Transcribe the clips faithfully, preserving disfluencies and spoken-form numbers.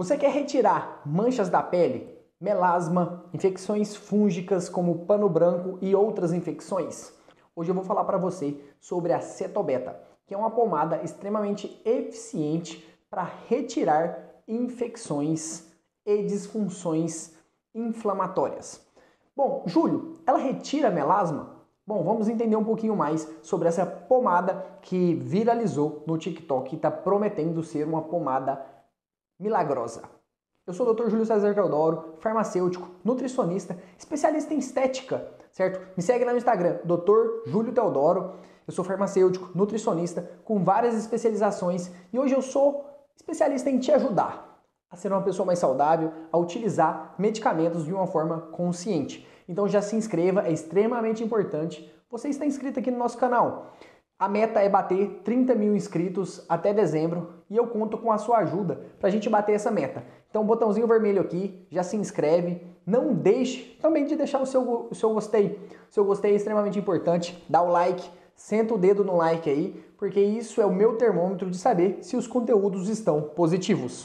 Você quer retirar manchas da pele, melasma, infecções fúngicas como pano branco e outras infecções? Hoje eu vou falar para você sobre a Cetobeta, que é uma pomada extremamente eficiente para retirar infecções e disfunções inflamatórias. Bom, Júlio, ela retira melasma? Bom, vamos entender um pouquinho mais sobre essa pomada que viralizou no TikTok e está prometendo ser uma pomada milagrosa. Eu sou o doutor Júlio César Teodoro, farmacêutico, nutricionista, especialista em estética, certo? Me segue lá no Instagram, doutor Júlio Teodoro. Eu sou farmacêutico, nutricionista, com várias especializações e hoje eu sou especialista em te ajudar a ser uma pessoa mais saudável, a utilizar medicamentos de uma forma consciente. Então já se inscreva, é extremamente importante você estar inscrito aqui no nosso canal. A meta é bater trinta mil inscritos até dezembro e eu conto com a sua ajuda para a gente bater essa meta. Então, botãozinho vermelho aqui, já se inscreve. Não deixe também de deixar o seu, o seu gostei. O seu gostei é extremamente importante. Dá o like, senta o dedo no like aí, porque isso é o meu termômetro de saber se os conteúdos estão positivos.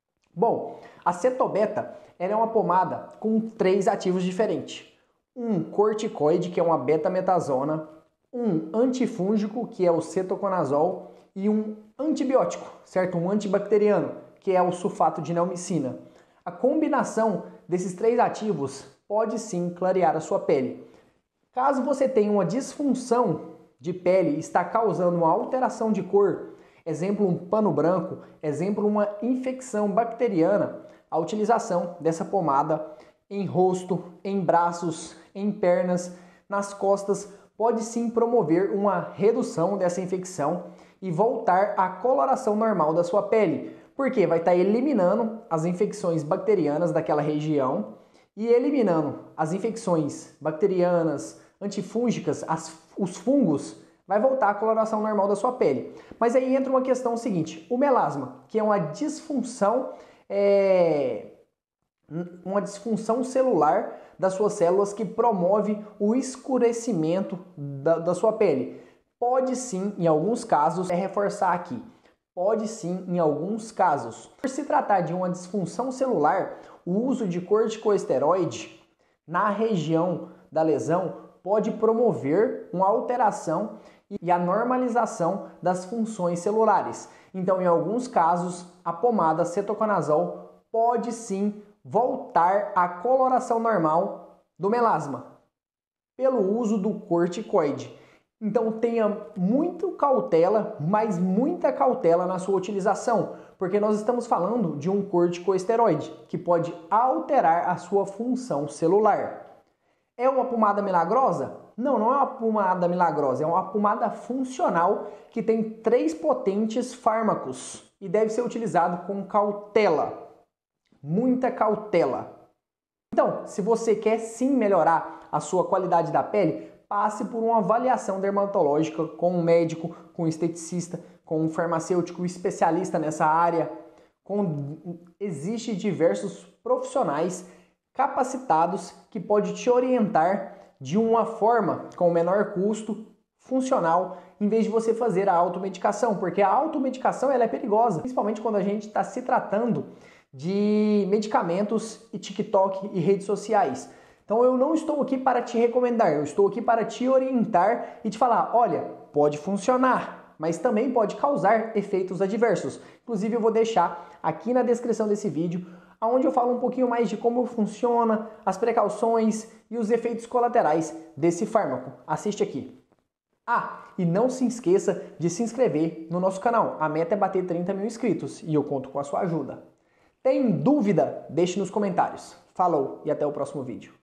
Bom, a Cetobeta ela é uma pomada com três ativos diferentes. Um corticoide, que é uma betametasona, um antifúngico, que é o cetoconazol, e um antibiótico, certo? Um antibacteriano, que é o sulfato de neomicina. A combinação desses três ativos pode sim clarear a sua pele. Caso você tenha uma disfunção de pele e está causando uma alteração de cor, exemplo um pano branco, exemplo uma infecção bacteriana, a utilização dessa pomada em rosto, em braços, em pernas, nas costas, pode sim promover uma redução dessa infecção e voltar à coloração normal da sua pele, porque vai estar eliminando as infecções bacterianas daquela região e eliminando as infecções bacterianas, antifúngicas, as, os fungos, vai voltar à coloração normal da sua pele. Mas aí entra uma questão seguinte, o melasma, que é uma disfunção, é, uma disfunção celular das suas células que promove o escurecimento da, da sua pele. Pode sim, em alguns casos, é reforçar aqui, pode sim, em alguns casos. Por se tratar de uma disfunção celular, o uso de corticosteroide na região da lesão pode promover uma alteração e a normalização das funções celulares. Então, em alguns casos, a pomada cetoconazol pode sim voltar à coloração normal do melasma pelo uso do corticoide. Então tenha muito cautela, mas muita cautela na sua utilização, porque nós estamos falando de um corticosteroide que pode alterar a sua função celular. É uma pomada milagrosa? Não, não é uma pomada milagrosa, é uma pomada funcional que tem três potentes fármacos e deve ser utilizado com cautela. Muita cautela. Então, se você quer sim melhorar a sua qualidade da pele, passe por uma avaliação dermatológica com um médico, com um esteticista, com um farmacêutico especialista nessa área. Com... Existem diversos profissionais capacitados que podem te orientar de uma forma com menor custo, funcional, em vez de você fazer a automedicação, porque a automedicação ela é perigosa, principalmente quando a gente está se tratando de medicamentos e TikTok e redes sociais. Então eu não estou aqui para te recomendar, eu estou aqui para te orientar e te falar, olha, pode funcionar, mas também pode causar efeitos adversos. Inclusive eu vou deixar aqui na descrição desse vídeo, onde eu falo um pouquinho mais de como funciona, as precauções e os efeitos colaterais desse fármaco. Assiste aqui. Ah, e não se esqueça de se inscrever no nosso canal. A meta é bater trinta mil inscritos e eu conto com a sua ajuda. Tem dúvida? Deixe nos comentários. Falou e até o próximo vídeo.